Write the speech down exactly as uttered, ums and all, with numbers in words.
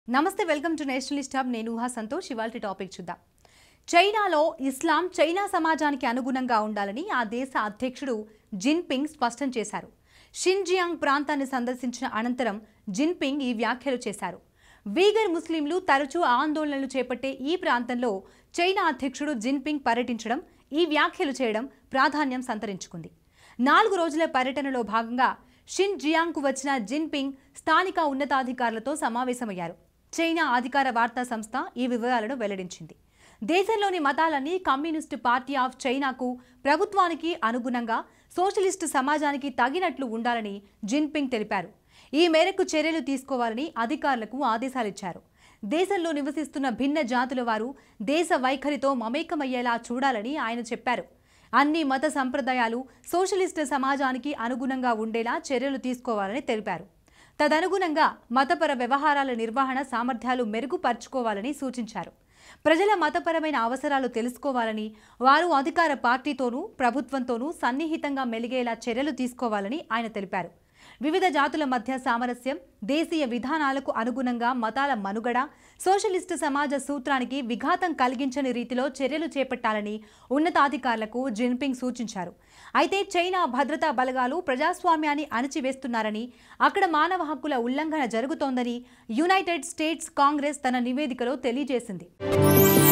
నమస్తే welcome to Nationalist hub నేను ఊహా సంతోష్ ఇవాల్టి టాపిక్ చూద్దాం చైనాలో ఇస్లాం చైనా సమాజానికి అనుగుణంగా ఉండాలని ఆ దేశ అధ్యక్షుడు జిన్పింగ్ స్పష్టం చేశారు షిన్జియాంగ్ ప్రాంతాన్ని సందర్శించిన అనంతరం జిన్పింగ్ ఈ వ్యాఖ్యలు చేశారు వీగర్ ముస్లింలు తరచూ ఆందోళనలు చేపట్టే ఈ ప్రాంతంలో చైనా అధ్యక్షుడు జిన్పింగ్ పర్యటించడం ఈ వ్యాఖ్యలు చేయడం ప్రాధాన్యం సంతరించుకుంది నాలుగు రోజుల పర్యటనలో భాగంగా షిన్జియాంగ్కు వచ్చిన జిన్పింగ్ స్థానిక ఉన్నతాధికారులతో సమావేశమయ్యారు చైనా అధికార వార్తా సంస్థ ఈ వివరాలను వెల్లడించింది దేశంలోని మతాలన్నీ కమ్యూనిస్టు పార్టీ ఆఫ్ చైనాకు ప్రభుత్వానికి అనుగుణంగా సోషలిస్టు సమాజానికి తగినట్లు ఉండాలని జిన్పింగ్ తెలిపారు ఈ మేరకు చర్యలు తీసుకోవాలని అధికారులకు ఆదేశాలిచ్చారు దేశంలో నివసిస్తున్న భిన్న జాతుల వారు దేశ వైఖరితో మమేకమయ్యేలా చూడాలని ఆయన చెప్పారు అన్ని మత సంప్రదాయాలు సోషలిస్టు సమాజానికి అనుగుణంగా ఉండేలా చర్యలు తీసుకోవాలని తెలిపారు తదనుగుణంగా మతపర వ్యవహారాల నిర్వహణ సామర్థ్యాలు మెరుగుపర్చుకోవాలని సూచించారు ప్రజల మతపరమైన అవసరాలు తెలుసుకోవాలని వారు అధికార పార్టీతోనూ ప్రభుత్వంతోనూ సన్నిహితంగా మెలిగేలా చర్యలు తీసుకోవాలని ఆయన తెలిపారు వివిధ జాతుల మధ్య సామరస్యం దేశీయ విధానాలకు అనుగుణంగా మతాల మనుగడ సోషలిస్టు సమాజ సూత్రానికి విఘాతం కలిగించని రీతిలో చర్యలు చేపట్టాలని ఉన్నతాధికారులకు జిన్పింగ్ సూచించారు అయితే చైనా భద్రతా బలగాలు ప్రజాస్వామ్యాన్ని అణచివేస్తున్నారని అక్కడ మానవ హక్కుల ఉల్లంఘన జరుగుతోందని యునైటెడ్ స్టేట్స్ కాంగ్రెస్ తన నివేదికలో తెలియజేసింది.